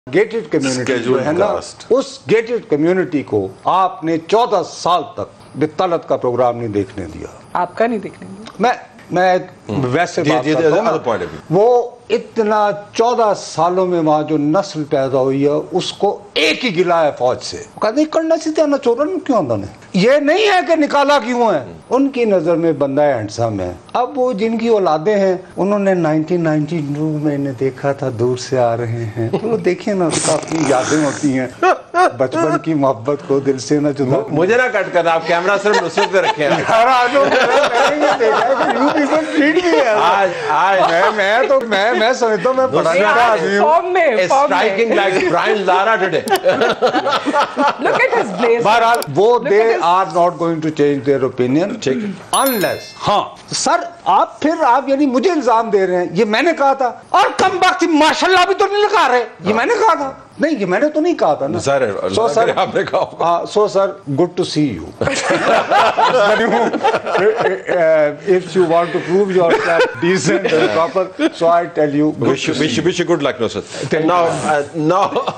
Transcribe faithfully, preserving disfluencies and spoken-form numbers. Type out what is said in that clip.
Gated community جو ہے نا، اس گیٹڈ کمیونٹی کو آپ نے چودہ سال تک بطالت کا پروگرام نہیں دیکھنے دیا. آپ کا نہیں دیکھنے دیا؟ میں میں ویسے بات کرتا ہوں، وہ اتنا چودہ سالوں میں وہاں جو نسل پیدا ہوئی ہے اس کو ایک ہی گلا ہے فوج سے. کہتے کرنا چاہتے ہیں چورن کیوں انہوں نے، یہ نہیں ہے کہ نکالا کیوں ہے، ان کی نظر میں بندہ ہینڈسم ہے. اب وہ جن کی اولادیں ہیں انہوں نے نائنٹین نائنٹی ٹو میں نے دیکھا تھا دور سے آ رہے ہیں، تو وہ دیکھیں نا، اس کا اپنی یادیں ہوتی ہیں، بچپن کی محبت کو دل سے نہ جدا. مجھے نہ کٹ کرنا، آپ کیمرہ صرف نصرت پہ رکھیں. میں تو میں میں سمجھتا ہوں میں پڑھانے کا آدمی ہوں. Striking like Brian Lara today. Look at his blazer. بہرحال وہ they are not going to change their opinion unless ہاں سر آپ پھر آپ یعنی مجھے الزام دے رہے ہیں یہ میں نے کہا تھا، اور کم وقت ماشاءاللہ بھی تو نہیں لگا رہے، یہ میں نے کہا تھا. نہیں یہ میں نے تو نہیں کہا تھا نا سر. سو سر آپ نے کہا so sir good to see you. If you want to prove yourself decent and proper, so I tell you wish you wish you good luck, no sir. Now uh, now